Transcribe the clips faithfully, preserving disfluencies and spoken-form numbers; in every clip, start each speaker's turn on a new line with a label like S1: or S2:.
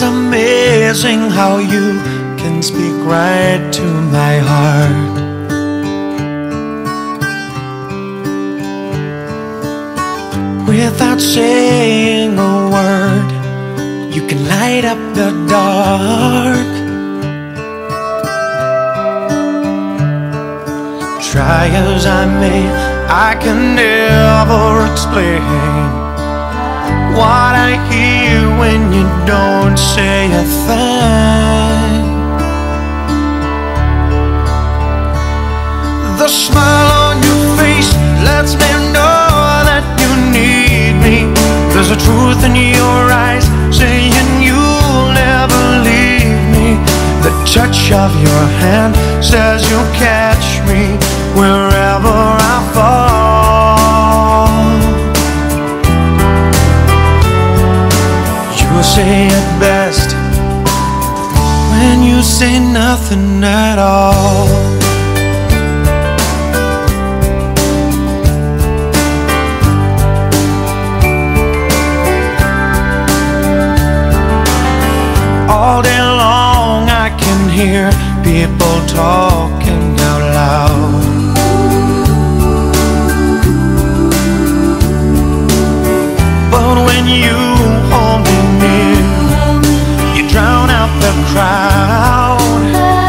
S1: It's amazing how you can speak right to my heart. Without saying a word, you can light up the dark. Try as I may, I can never explain what I hear when you don't say a thing. The smile on your face lets me know that you need me. There's a truth in your eyes saying you'll never leave me. The touch of your hand says you'll catch me wherever I fall. You say it best when you say nothing at all. All day long I can hear people talking out loud. But when you hold me near, you drown out the crowd.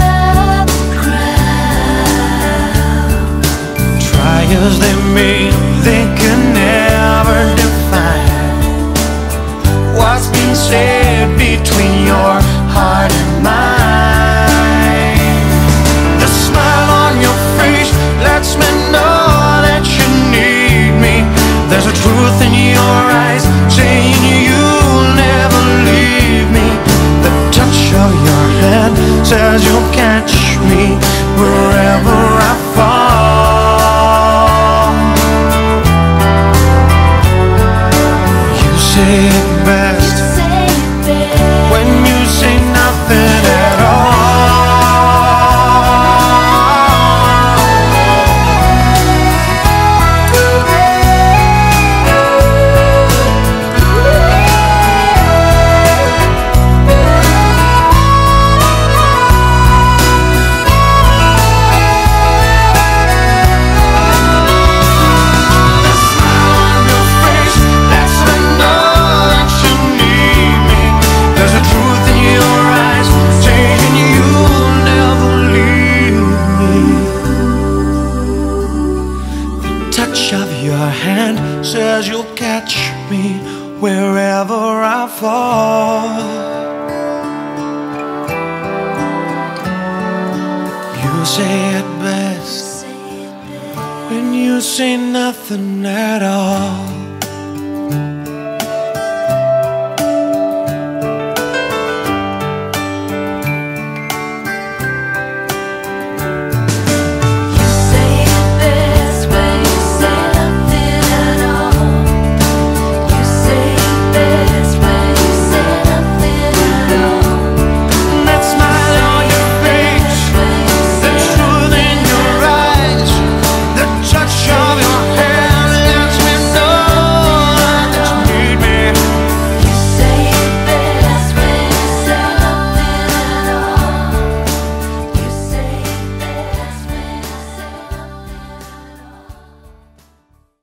S1: Try as they may, they can never define what's been said between your heart and mine. The smile on your face lets me know that you need me. There's a truth in your eyes saying you'll never leave me. The touch of your hand says you'll catch me wherever I fall. You say it best when you say nothing at all. Touch of your hand says you'll catch me wherever I fall. You say it best when you say nothing at all.